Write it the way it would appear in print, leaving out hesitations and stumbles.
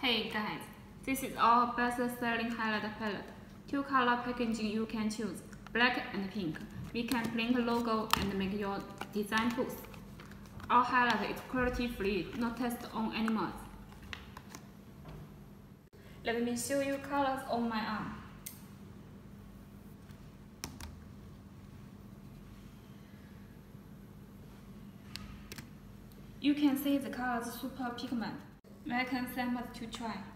Hey guys, this is our best-selling highlight palette. Two color packaging you can choose, black and pink. We can print logo and make your design booth. Our highlight is cruelty-free, not test on animals. Let me show you colors on my arm. You can see the colors super pigment. Welcome samples to try.